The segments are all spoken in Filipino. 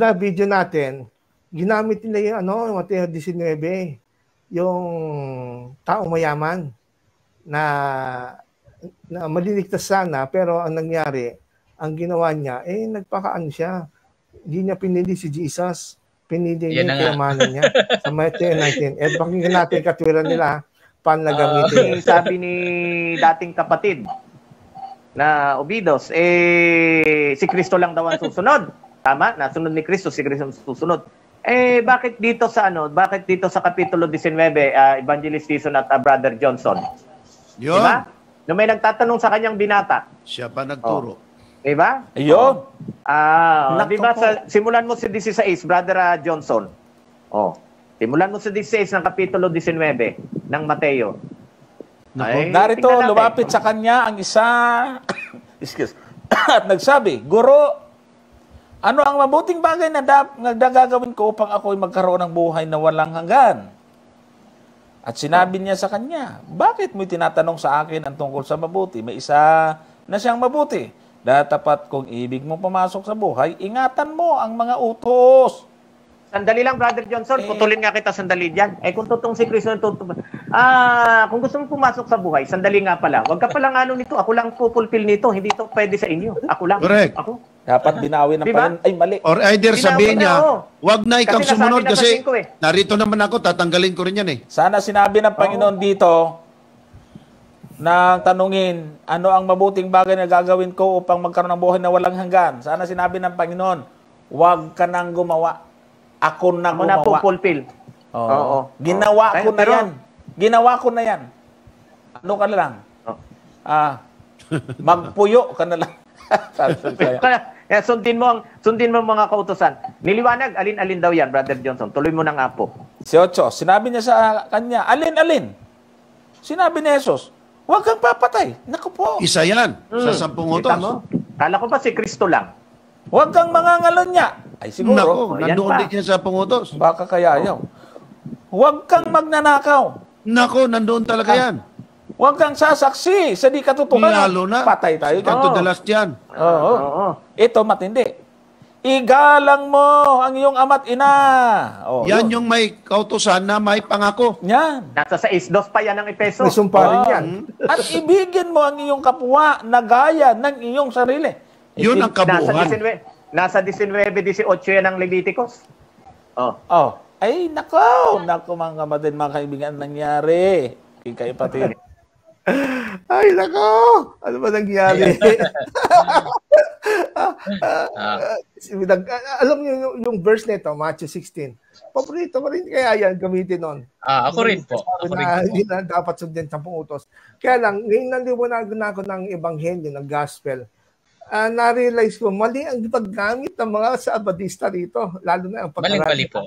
na video natin, ginamit nila yung Mateo 19, yung taong mayaman na maliligtas sana, pero ang nangyari, ang ginawa niya, nagpakaan siya. Hindi niya pinili si Jesus. Pinili niya yung kayamanan niya. Sa Mateo 19. Pakinggan natin katwiran nila, paano nagamitin. Sabi ni dating kapatid na Obidos, si Kristo lang daw ang susunod. Tama? Nasunod ni Kristo, si Kristo ang susunod. Bakit dito sa kapitulo 19, Evangelist Dizon at Brother Johnson? Yun. Diba? Nung may nagtatanong sa kanyang binata. Siya pa nagturo. Diba? Ayun. Diba, simulan mo si 16, Brother Johnson. Simulan mo si 16 ng kapitulo 19 ng Mateo. Narito, lumapit sa kanya ang isa at nagsabi, Guro, ano ang mabuting bagay na gagawin ko upang ako'y magkaroon ng buhay na walang hanggan? At sinabi niya sa kanya, bakit mo'y tinatanong sa akin ang tungkol sa mabuti? May isa na siyang mabuti. Datapat kung ibig mong pumasok sa buhay, ingatan mo ang mga utos. Sandali lang, Brother Johnson. Putulin nga kita sandali dyan. Kung totoong si Kristo, kung gusto mong pumasok sa buhay, sandali nga pala. Huwag ka palang nito. Ako lang pupulpil nito. Hindi ito pwede sa inyo. Ako lang. Correct. Ako. Dapat binawi ng Panginoon. Ay, mali. Or either sabihin niya, wag na ikaw sumunod kasi narito naman ako, tatanggalin ko rin yan Sana sinabi ng Panginoon dito, na tanungin, ano ang mabuting bagay na gagawin ko upang magkaroon ng buhay na walang hanggan? Sana sinabi ng Panginoon, wag ka nang gumawa. Ako na gumawa. Ako na pupulpil. Oo. Ginawa ko na yan. Ginawa ko na yan. Ano ka na lang? Magpuyo ka na lang. Sundin mo mga kautusan. Niliwanag, alin-alin daw yan, Brother Johnson. Tuloy mo na nga po. 18, sinabi niya sa kanya, alin-alin? Sinabi ni Jesus, huwag kang papatay. Naku po. Isa yan sa 10 utos. Kala ko ba si Kristo lang? Huwag kang mangangalon niya. Ay siguro. Naku, nandoon din yan sa 10 utos. Baka kaya ayaw. Huwag kang magnanakaw. Naku, nandoon talaga yan. Huwag kang sasaksi sa di katotohanan. Lalo na. Patay tayo dyan. Kanto dalas dyan. Ito matindi. Igalang mo ang iyong ama't ina. Yan yung may kautusan na may pangako. Yan. Nasa 6:2 pa yan ng Efeso. May sumpa rin yan. At ibigin mo ang iyong kapwa na gaya ng iyong sarili. Yun ang kabuuan. Nasa 19-18 yan ng Leviticus. Ay, nako mga kapatid, mga kaibigan, nangyari. Kay kapatid. Ay, nako! Ano ba nangyari? Alam niyo yung verse nito, Matthew 16. Paborito ko rin kaya yan gamitin nun. Ako rin po. Hindi na dapat sundin 10 utos. Kaya lang, ngayon naliwanagan na ako ng ebanghelyo, ng gospel. Na-realize ko, mali ang paggamit ng mga Sabadista rito, lalo na ang Mali po.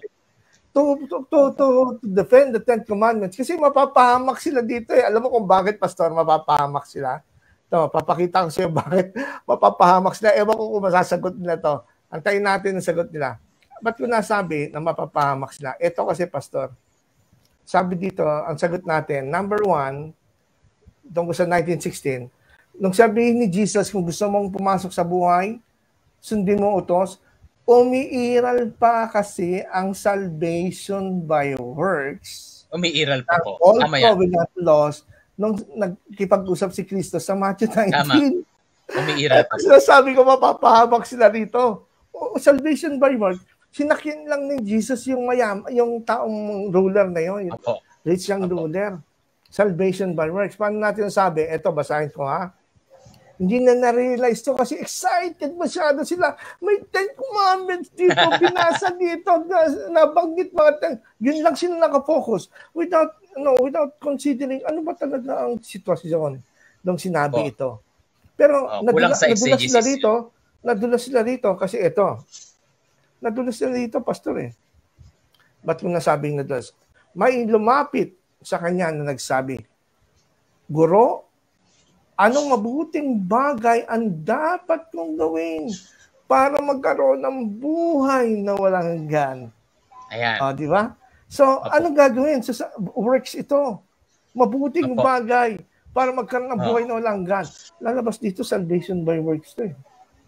To defend the 10 Commandments. Kasi mapapahamak sila dito Alam mo kung bakit, Pastor, mapapahamak sila? Ito, papakita ko sa'yo bakit mapapahamak sila. Ewan ko kung masasagot nila to. Antayin natin ang sagot nila. Ba't ko nasabi na mapapahamak sila? Ito kasi, Pastor. Sabi dito, ang sagot natin, number 1, tungkol sa 1916, nung sabihin ni Jesus, kung gusto mong pumasok sa buhay, sundin mo utos, umiiral pa kasi ang salvation by works. Umiiral pa po. All covenant laws nung nagkipag-usap si Kristo sa Matthew 19. Tama. Umiiral pa. Sabi ko, mapapahabak sila rito. Salvation by works, sinakyan lang ni Jesus yung yung taong ruler na yun. Rich young ruler. Salvation by works. Paano natin sabi? Ito, basahin ko Hindi na na-realize to kasi excited masyado sila. May 10 commandments dito, binasa dito, nabanggit mga 10. Yun lang sila nakafocus without considering ano ba talaga ang sitwasyon nung sinabi ito. Pero nadulas sila rito kasi ito. Nadulas sila rito, Pastor Ba't mo nasabing nadulas? May lumapit sa kanya na nagsabi, Guro, anong mabuting bagay ang dapat kong gawin para magkaroon ng buhay na walang hanggan? Ayan. Di ba? So, anong gagawin? So, works ito. Mabuting bagay para magkaroon ng buhay na walang hanggan. Lalabas dito, salvation by works to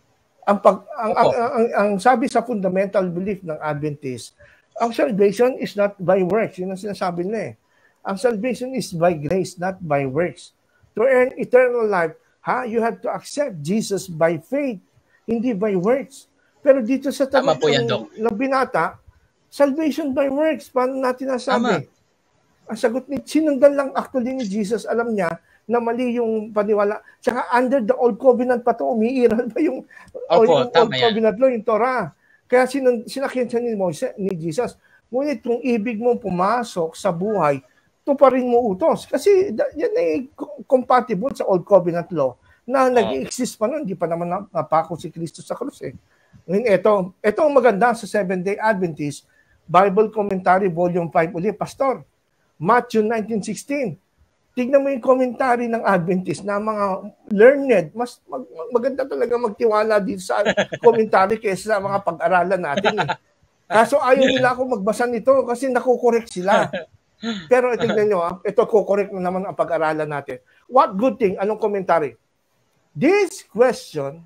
Ang sabi sa fundamental belief ng Adventist, ang salvation is not by works. Yun ang sinasabi nila eh. Ang salvation is by grace, not by works. To earn eternal life, you have to accept Jesus by faith, hindi by works. Pero dito sa tanong ng binata, salvation by works, paano natin nasabi? Ang sagot ni, sinundan lang actually ni Jesus, alam niya na mali yung paniwala. Tsaka under the old covenant pa ito, umiiral pa yung old covenant law, yung Torah. Kaya sinakyan siya ni Jesus. Ngunit kung ibig mong pumasok sa buhay, tuparin mo utos. Kasi yan ay compatible sa old covenant law na nag-exist pa nun. Hindi pa naman napako si Kristo sa krus eh. Ngayon, ito ang maganda sa Seventh-day Adventist Bible Commentary Volume 5 ulit, Pastor. Matthew 19:16. Tignan mo yung commentary ng Adventist na mga learned. Mas maganda talaga magtiwala dito sa commentary kaysa sa mga pag-aralan natin. Eh. Kaso ayaw nila ako magbasa nito kasi nakukorek sila. Pero tignan nyo, ito kukorek na naman ang pag-aralan natin. What good thing? Anong commentary? This question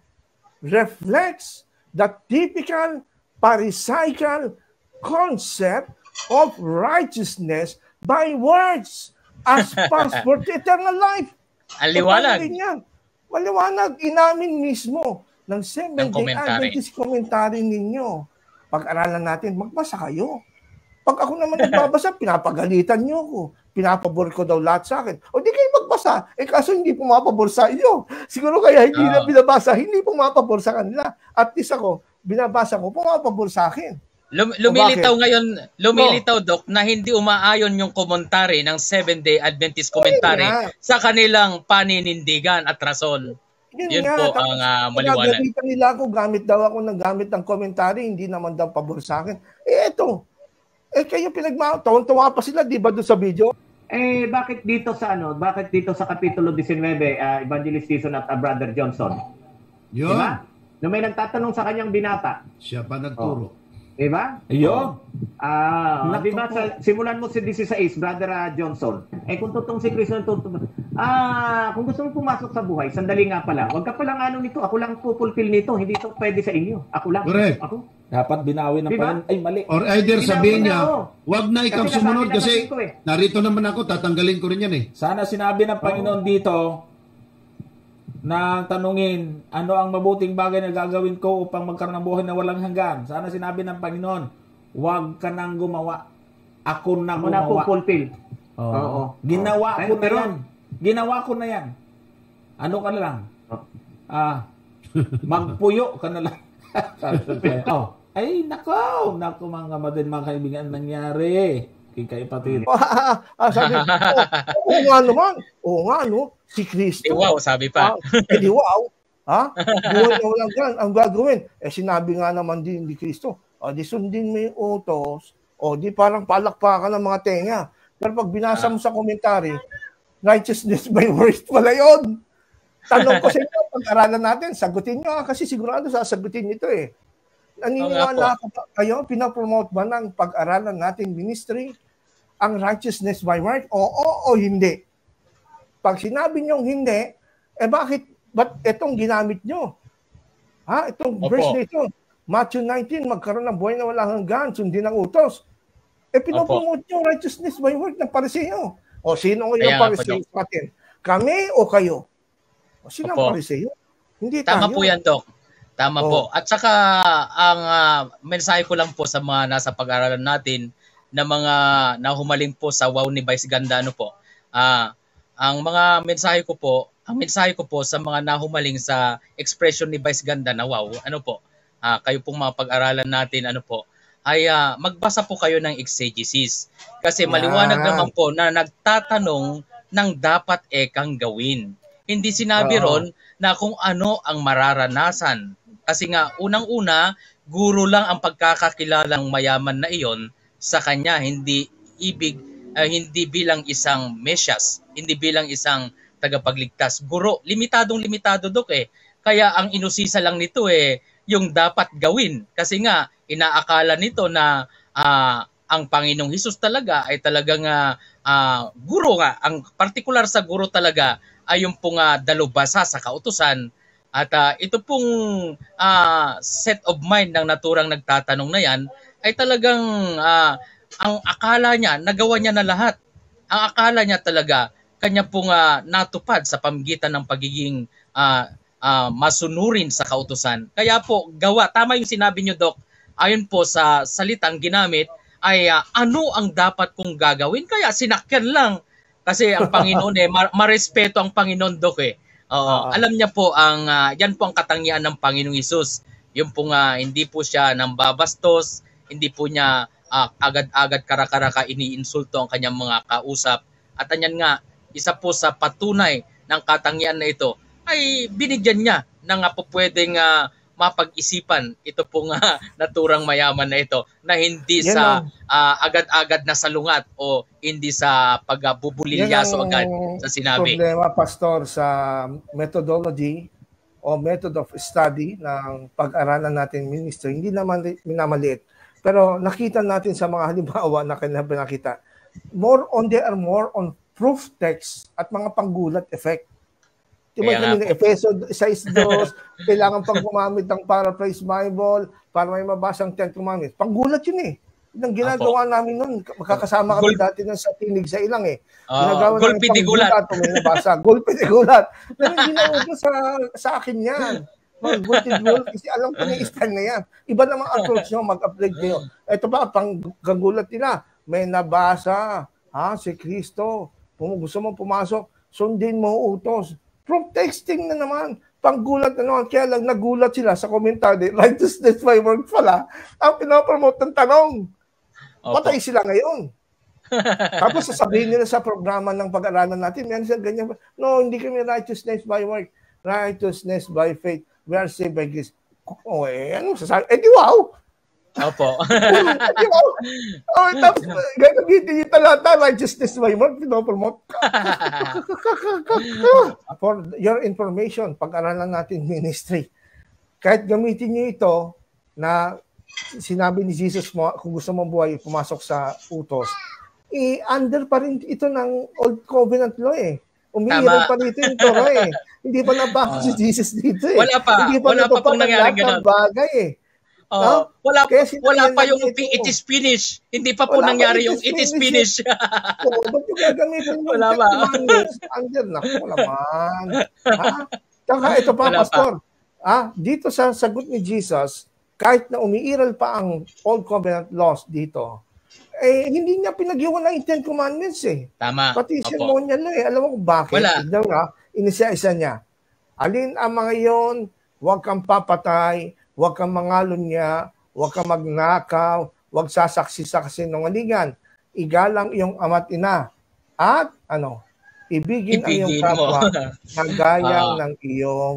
reflects the typical Pharisaical concept of righteousness by words as passport to eternal life. Aliwanag. Maliwanag. Inamin mismo ng Seventh-day Adventist commentary ninyo. Pag-aralan natin, magbasa kayo. Pag ako naman nagbabasa, pinapagalitan nyo ako. Pinapabor ko daw lahat sa akin. O di kayo magbasa. Kaso hindi pumapabor sa iyo. Siguro kaya hindi na binabasa, hindi pumapabor sa kanila. At least ako, binabasa ko, pumapabor sa akin. Lumilitaw ngayon, Doc, na hindi umaayon yung komentary ng Seventh-day Adventist commentary sa kanilang paninindigan at rason. Yun po ang maliwanag. Pinagalitan nila ako, gamit daw ako ng gamit ng commentary, hindi naman daw pabor sa akin. Eto. Kayo pinagmataon-tawa pa sila, di ba doon sa video? Bakit dito sa Kapitulo 19, Evangelist Season at Brother Johnson? Yun. Diba? Na may nagtatanong sa kanyang binata. Siya pa nagturo. Diba? Ayun. Diba, simulan mo si 16, Brother Johnson. Kung totoong si Kristo kung gusto mo pumasok sa buhay, sandali nga pala. Huwag ka palang nito. Ako lang pupulfill nito. Hindi ito pwede sa inyo. Ako lang. Correct. Ako. Dapat binawi ng Panginoon. Ay, mali. Or either sabihin niya, wag na ikaw sumunod kasi narito naman ako, tatanggalin ko rin yan eh. Sana sinabi ng Panginoon dito na tanungin, ano ang mabuting bagay na gagawin ko upang magkaroon ng buhay na walang hanggan? Sana sinabi ng Panginoon, huwag ka nang gumawa. Ako na gumawa. Ako na fulfill. Oo. Ginawa ko na yan. Ginawa ko na yan. Ano ka na lang? Magpuyo ka na lang. Ay, nako mga madin, mga kaibigan, nangyari. Kay Patid. Sabi, oo nga naman. Oo nga, no? Si Kristo. Wow, sabi pa. Di wow. Buhay na walang gan. Ang gagawin, sinabi nga naman din ni Kristo, di sundin mo yung utos, di parang palakpakan ng mga tenga. Pero pag binasa mo sa komentary, righteousness by works pala yun. Tanong ko sa inyo, pag-aralan natin, sagutin nyo kasi sigurado sasagutin nito eh. Naniniwala kayo, pinapromote ba ng pag-aralan natin ministry ang righteousness by work? Oo o hindi? Pag sinabi nyong hindi, ba't itong ginamit nyo? Itong verse na ito, Matthew 19, magkaroon ng buhay na walang hanggan, sundin ang utos. Pinapromote nyo righteousness by work ng Pariseo. O sino yung Pariseo sa atin? Kami o kayo? O sino ang Pariseo? Hindi tayo. Tama po yan, Doc. Tama po. At saka ang mensahe ko lang po sa mga nasa pag-aaralan natin na mga nahumaling po sa wow ni Vice Ganda ang mga mensahe ko po sa mga nahumaling sa expression ni Vice Ganda na wow, kayo pong mga pag-aralan natin ay magbasa po kayo ng exegesis. Kasi maliwanag naman po na nagtatanong ng dapat kang gawin. Hindi sinabi ron na kung ano ang mararanasan. Kasi nga, unang-una, guro lang ang pagkakakilalang mayaman na iyon sa kanya, hindi bilang isang mesyas, hindi bilang isang tagapagligtas. Guro, limitado, Dok Kaya ang inusisa lang nito yung dapat gawin. Kasi nga, inaakala nito na ang Panginoong Hesus talaga ay talagang guro nga. Ang partikular sa guro talaga ay yung pong dalubhasa sa kautusan At ito pong set of mind ng naturang nagtatanong na yan ay talagang ang akala niya, nagawa niya na lahat. Ang akala niya talaga, kanya pong natupad sa pamamagitan ng pagiging masunurin sa kautusan. Kaya po, gawa. Tama yung sinabi niyo, Doc. Ayon po sa salitang ginamit, ay ano ang dapat kong gagawin? Kaya sinakyan lang. Kasi ang Panginoon marespeto ang Panginoon, Doc eh. Alam niya po, yan po ang katangian ng Panginoong Hesus. Yung po hindi po siya nang babastos, hindi po niya agad-agad kara-karaka iniinsulto ang kanyang mga kausap. At yan nga, isa po sa patunay ng katangian na ito ay binigyan niya ng pwedeng mapag-isipan ito pong naturang mayaman na ito na hindi sa agad-agad na salungat o hindi sa pagbubulilyaso agad sa sinabi. Problema, Pastor, sa methodology o method of study ng pag-aralan natin ministry, hindi naman minamaliit. Pero nakita natin sa mga halimbawa na kailangan pinakita, they are more on proof text at mga panggulat effect. Diba kanina, Efeso 6:2, kailangan pang gumamit ng paraphrase Bible para may mabasang 10 Commandments. Panggulat yun eh. Yung ginagawa namin nun, makakasama kami dati nun sa tinig sa ilang eh. Gulpi di gulat. Gulpi di gulat. Pero hindi na uto sa akin yan. Gulpi di gulat kasi alam ko na yung style na yan. Iba namang approach nyo, mag-upgrade kayo. Ito ba, panggulat nila, may nabasa, si Kristo, gusto mo pumasok, sundin mo utos. From texting na naman, panggulat na naman, kaya lang nagulat sila sa komentaryo, righteousness by work pala, ang pinapromote ng tanong. Patay sila ngayon. Tapos sasabihin nila sa programa ng pag-aralan natin, yan sila ganyan, no, hindi kami righteousness by work, righteousness by faith, we are saved by grace. Ano sasabi? Di wow! Opo. Tapos, gagamitin yung talata, righteousness by work, pinopromote. For your information, pag-aralan natin ministry, kahit gamitin nyo ito na sinabi ni Jesus mo, kung gusto mong buhay, pumasok sa utos, under pa rin ito ng Old Covenant law eh. Umiiral pa rito yung Torah eh. Hindi pa nabasa si Jesus dito eh. Wala pa pong nangyaring ganun. Bagay eh. Wala pa yung it is finished. Hindi pa po nangyari yung it is finished. Ba't yung gagamitin mo? Wala ba? Wala man. Saka ito pa, Pastor. Dito sa sagot ni Jesus, kahit na umiiral pa ang Old Covenant laws dito, hindi niya pinag-iwan ng 10 Commandments eh. Tama. Pati ceremonial eh. Alam mo kung bakit? Wala. Inisa-isa niya. Alin ang mga yon? Huwag kang papatay, huwag kang mangalunya, huwag kang magnakaw, huwag sasaksi sa kasinungalingan. Igalang iyong ama't ina. At ibigin ang iyong kapwa na gayang ng iyong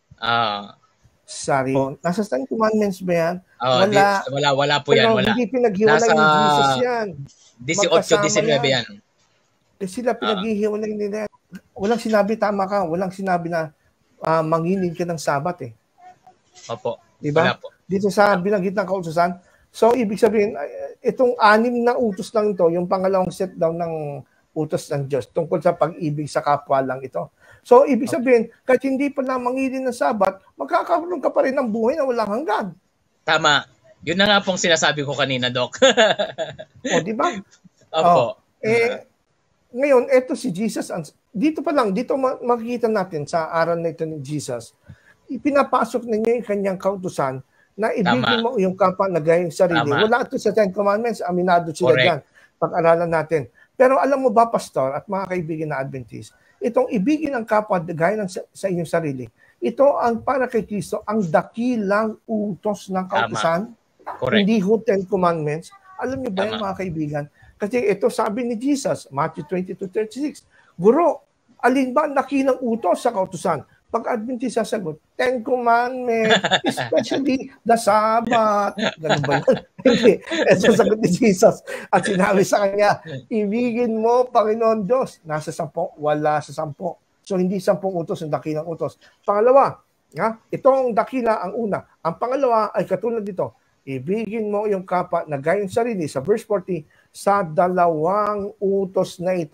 sarili. Nasa 10 Commandments ba yan? Wala po yan. Wala. Hindi pinaghiwalay ni Jesus yan. 18-19 yan. Sila pinaghihiwalay nila. Walang sinabi tama ka. Walang sinabi na manginid ka ng Sabat eh. Opo. Diba? Dito sa binanggit ng kautusan. So, ibig sabihin, itong 6 na utos lang ito, yung pangalawang set down ng utos ng Diyos tungkol sa pag-ibig sa kapwa lang ito. So, ibig sabihin, kahit hindi pa na mangilin ng Sabat, magkakaroon ka pa rin ng buhay na walang hanggan. Tama. Yun na nga pong sinasabi ko kanina, Doc. Di ba? Opo. Ngayon, eto si Jesus, dito pa lang, dito makikita natin sa aral na ito ni Jesus, ipinapasok na niya yung kanyang kautusan na ibigin mo yung kapwa na gayang sarili. Wala ito sa 10 Commandments, aminado sila dyan. Pag-aralan natin. Pero alam mo ba, Pastor, at mga kaibigan na Adventist, itong ibigin ang kapwa gaya sa inyong sarili, ito ang para kay Kristo, ang dakilang utos ng kautusan, hindi ho 10 Commandments. Alam niyo ba yan, mga kaibigan? Kasi ito sabi ni Jesus, Matthew 22:36, Guro, alin ba ang dakilang utos sa kautusan? Pag-Adventist sasagot, 10 Commandments, especially the Sabbath. Ganun ba yun? Hindi. Ito sagot ni Jesus. At sinabi sa kanya, ibigin mo, Panginoon Diyos. Nasa 10, wala sa 10. So, hindi 10 utos ang dakilang utos. Pangalawa, itong dakila ang una. Ang pangalawa ay katulad dito, ibigin mo yung kapwa na gayang sarili sa verse 40 sa 2 utos na ito.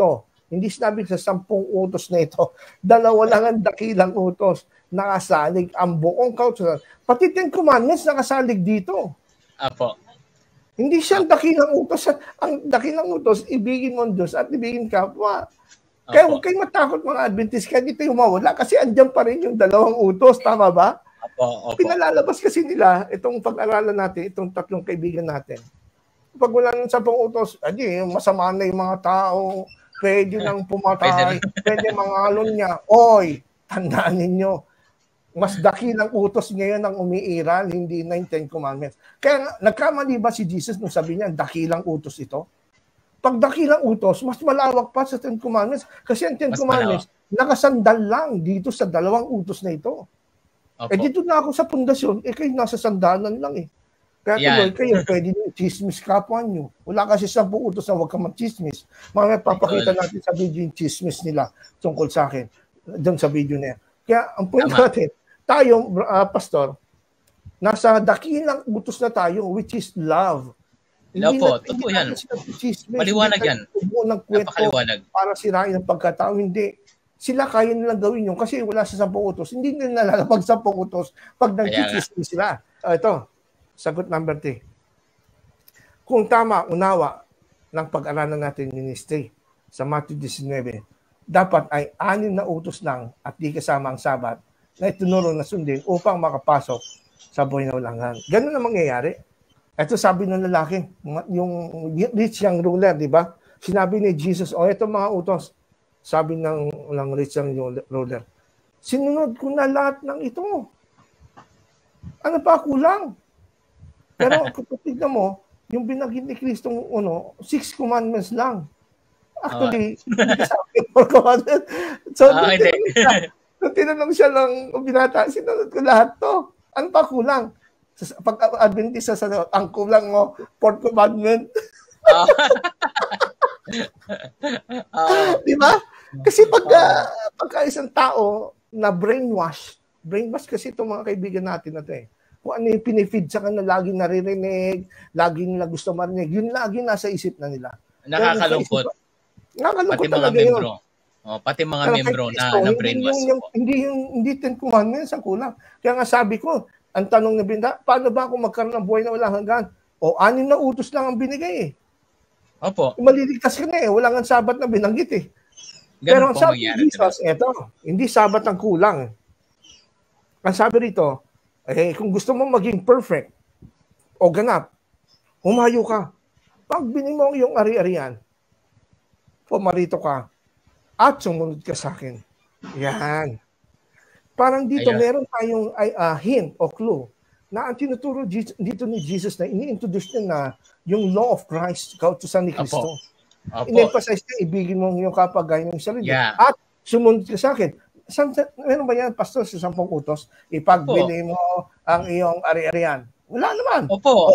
Hindi sinabi sa 10 utos na ito. 2 lang ang dakilang utos. Nakasalig ang buong kautusan. Pati 10 Commandments nakasalig dito. Apo. Hindi siya ang dakilang utos. Ang dakilang utos, ibigin mo ang Diyos at ibigin kapwa. Kaya huwag kayong matakot mga Adventist. Kaya dito yung mawala. Kasi andyan pa rin yung 2 utos. Tama ba? Opo. Pinalalabas kasi nila itong pag-aralan natin, itong 3 kaibigan natin. Pag wala ng 10 utos, masama na yung mga tao, pwede nang pumatay, pwede mangalon niya. Oy, tandaan ninyo, mas dakilang utos ngayon ang umiiral, hindi na yung 10 Commandments. Kaya nagkamali ba si Jesus nung sabi niya, dakilang utos ito? Pag dakilang utos, mas malawak pa sa 10 Commandments. Kasi ang 10 Commandments, nakasandal lang dito sa 2 utos na ito. Opo. Dito na ako sa pundasyon, kayo nasa sandalan lang eh. Kaya tuloy kayo, pwede nyo chismis kapwa nyo. Wala kasi 10 utos na huwag ka mag-chismis. Mamaya papakita natin sa video yung chismis nila tungkol sa akin. Doon sa video na yan. Kaya ang point natin, tayo, Pastor, nasa dakilang utos na tayo, which is love. Opo, totoo yan. Maliwanag yan. Napakaliwanag. Para sirain ang pagkatao, hindi. Sila kaya nilang gawin yun kasi wala sa 10 utos. Hindi nila nalalapag 10 utos pag nag-chismis sila. Ito, sagot number 3. Kung tama, unawa ng pag-aralan natin ministry sa Matthew 19, dapat ay 6 na utos lang at di kasama ang Sabat na itinuro na sundin upang makapasok sa buhay na walang hanggan. Ganun na mangyayari. Ito sabi ng lalaki, yung rich young ruler, di ba? Sinabi ni Jesus, ito mga utos. Sabi ng rich young ruler, sinunod ko na lahat ng ito. Ano pa kulang? Pero kung tignan mo, yung binanggit ni Kristo, 6 commandments lang. Actually, hindi sabi 4 commandments. So, tinanong siya lang, binata, sinunod ko lahat to. Ano pa kulang? Pag Adventist sa ang kulang mo, 4 commandment. Di ba? Kasi pagka isang tao na brainwash kasi itong mga kaibigan natin na ito eh. Kung ano yung pinifeed sa kanila, laging naririnig, laging nila gusto marinig, yun lagi nasa isip na nila. Nakakalungkot. Nakakalungkot pati mga membro. Pati mga membro na brainwash. Hindi 10 commandments ang kulang. Kaya nga sabi ko, ang tanong na binda, paano ba ako magkaroon ng buhay na walang hanggan? 6 na utos lang ang binigay eh. Opo. Maliligtas ka na eh. Wala nga Sabat na binanggit eh. Pero ang sabi ni Jesus, hindi Sabat ang kulang. Ang sabi rito, kung gusto mo maging perfect o ganap, humayo ka. Pag binimo yung ari-arian, pumarito ka at sumunod ka sa akin. Yan. Parang dito meron tayong hint o clue na ang tinuturo dito ni Jesus na ini-introduce niya na yung law of Christ, kautusan ni Kristo. In-emphasize niya, ibigin mo yung kapag yung sarili. At sumunod ka sa akin. Meron ba yan, Pastor, sa 10 utos? Ipagbili mo ang iyong ari-arian. Wala naman. Opo.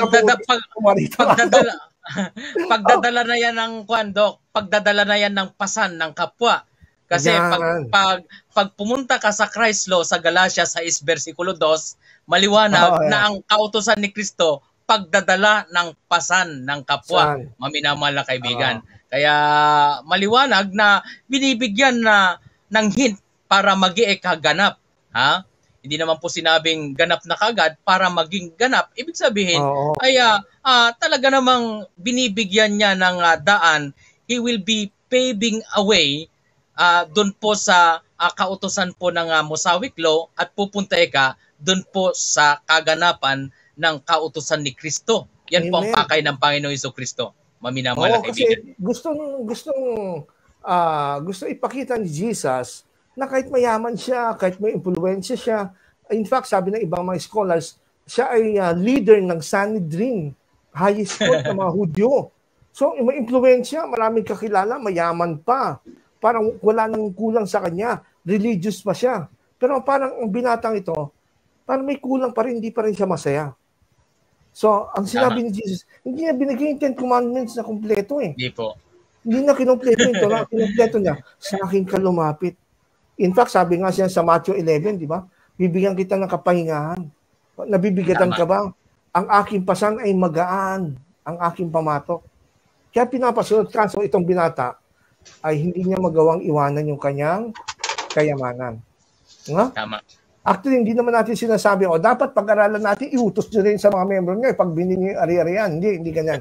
Pagdadala na yan ng Dok. Pagdadala na yan ng pasan ng kapwa. Kasi pag pumunta ka sa Christ law sa Galatia 6 versikulo 2, maliwanag na ang kautusan ni Kristo pagdadala ng pasan ng kapwa, maminamahal na kaibigan. Kaya maliwanag na binibigyan na ng hint para mag-i kaganap. Hindi naman po sinabing ganap na kagad para maging ganap. Ibig sabihin, ay talaga namang binibigyan niya ng daan. He will be paving away doon po sa kautusan po ng Mosaic Law at pupunta ka doon po sa kaganapan ng kautusan ni Kristo. Yan po ang pakay ng Panginoong Jesucristo. Maminamahal na kaibigan. Kasi gusto ipakita ni Jesus na kahit mayaman siya, kahit may impluwensya siya, in fact, sabi ng ibang mga scholars, siya ay leader ng Sanhedrin, highest court ng mga Hudyo. So, may impluwensya, maraming kakilala, mayaman pa. Parang wala nang kulang sa kanya. Religious pa siya. Pero parang ang binatang ito, parang may kulang pa rin, hindi pa rin siya masaya. So, ang sinabi ni Jesus, hindi niya binigay yung 10 commandments na kumpleto eh. Hindi po. Hindi na kinumpleto ito. Kinumpleto niya, sa akin ka lumapit. In fact, sabi nga siya sa Matthew 11, di ba? Bibigyan kita ng kapahingahan. Nabibigatan ka ba? Ang aking pasan ay magaan. Ang aking pamatok. Kaya pinapasunod ka. So, itong binata, ay hindi niya magawang iwanan yung kanyang kayamanan. Nga? Tama. Actually, hindi naman natin sinasabi, dapat pag-aralan natin, iutos nyo rin sa mga membro nyo, pag binili yung ari-arian. Hindi ganyan.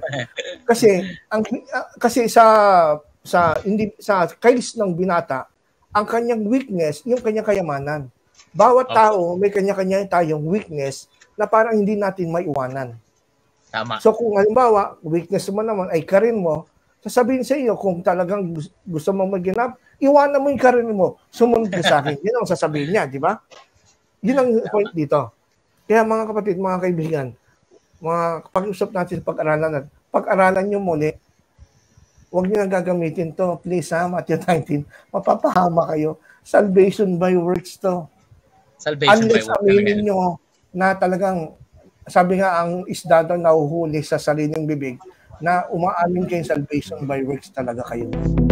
Kasi sa case ng binata, ang kanyang weakness, yung kanyang kayamanan. Bawat tao, may kanya-kanya tayong weakness na parang hindi natin maiwanan. Tama. So kung halimbawa, weakness mo naman ay karin mo, sasabihin sa iyo, kung talagang gusto mong maginap, iwanan mo yung karin mo, sumunod ka sa akin. Yun ang sasabihin niya, di ba? Yun ang point dito. Kaya mga kapatid, mga kaibigan, pag-usap natin sa pag-aralan, pag-aralan nyo muli, huwag nyo nang gagamitin to. Please, Matthew 19, mapapahama kayo. Salvation by works to. Salvation Unless by works. aminin nyo na talagang, sabi nga, ang isda daw nahuhuli sa sariling bibig, na umaamin kayo salvation by works talaga kayo.